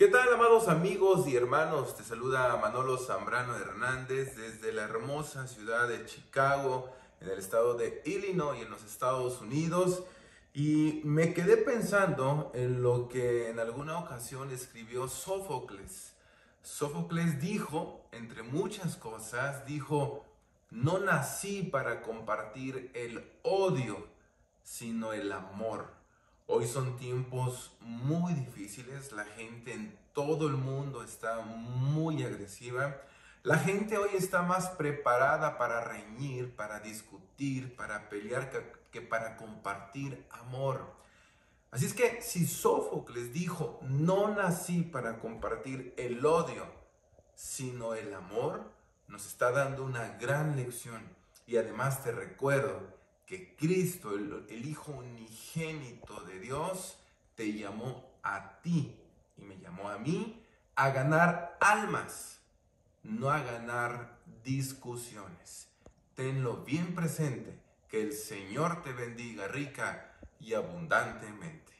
¿Qué tal, amados amigos y hermanos? Te saluda Manolo Zambrano Hernández desde la hermosa ciudad de Chicago, en el estado de Illinois, en los Estados Unidos. Y me quedé pensando en lo que en alguna ocasión escribió Sófocles. Sófocles dijo, entre muchas cosas, dijo: no nací para compartir el odio, sino el amor. Hoy son tiempos muy difíciles, la gente en todo el mundo está muy agresiva. La gente hoy está más preparada para reñir, para discutir, para pelear que para compartir amor. Así es que si Sófocles dijo: no nací para compartir el odio, sino el amor, nos está dando una gran lección. Y además te recuerdo que Cristo, el Hijo unigénito de Dios, te llamó a ti y me llamó a mí a ganar almas, no a ganar discusiones. Tenlo bien presente. Que el Señor te bendiga rica y abundantemente.